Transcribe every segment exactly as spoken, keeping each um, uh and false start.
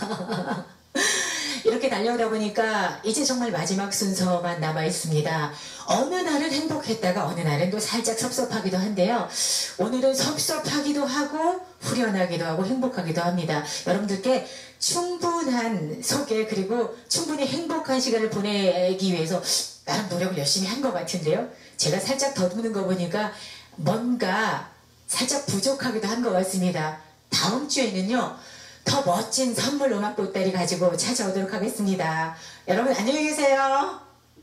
이렇게 달려오다 보니까 이제 정말 마지막 순서만 남아 있습니다. 어느 날은 행복했다가 어느 날은 또 살짝 섭섭하기도 한데요. 오늘은 섭섭하기도 하고 후련하기도 하고 행복하기도 합니다. 여러분들께 충분한 소개 그리고 충분히 행복한 시간을 보내기 위해서 나름 노력을 열심히 한 것 같은데요. 제가 살짝 더듬는 거 보니까 뭔가 살짝 부족하기도 한 것 같습니다. 다음 주에는요. 더 멋진 선물 음악 보따리 가지고 찾아오도록 하겠습니다. 여러분 안녕히 계세요.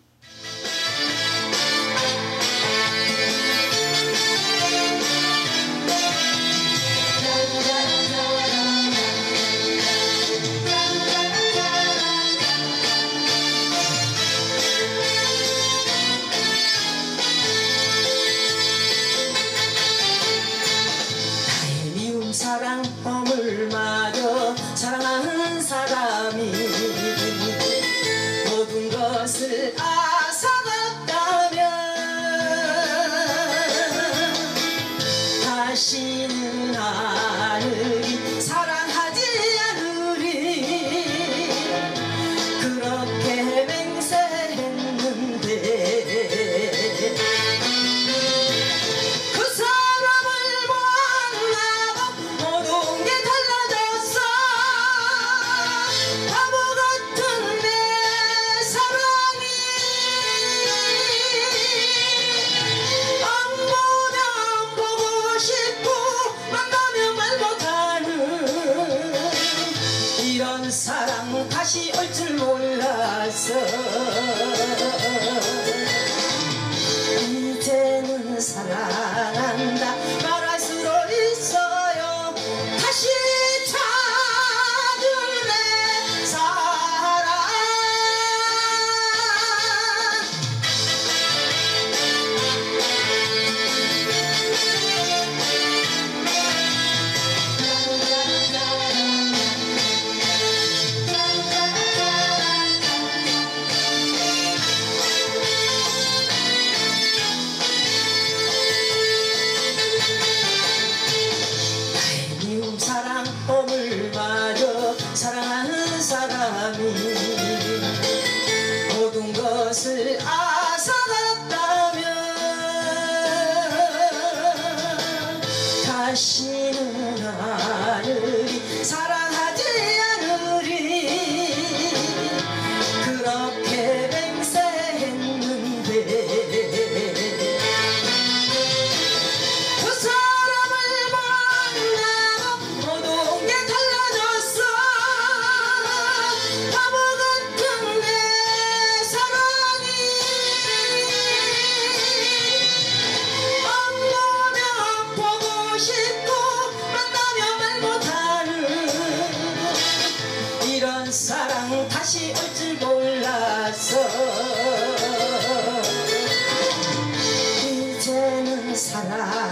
나의 미움 사랑 험을 맞아 사랑하는 사람이 모든 것을 앗아갔다면 다시는 나를 사랑하지 않으리 그렇게 맹세했는데 그 사람을 만나고 모든 게 달라졌어. 바보 같은 내 사랑이 안 보면 보고 싶고 만나면 말 못하는 이런 사랑 다시 올 줄 몰랐어. 이제는 사랑한다 말할 수도 있어요. 다시 찾은 내 사랑 사랑 험을 맞아 사랑하는 사람이 모든 것을 앗아갔다면 다시는 나를 사랑하지 않으리 그렇게 맹세했는데 그 사람을 만나고 모든 게 달라졌어. 바보 같은 내 사랑이 안 보면 보고 싶고 만나면 말 못하는 이런 사랑 다시 올 줄 몰랐어. 이제는 사랑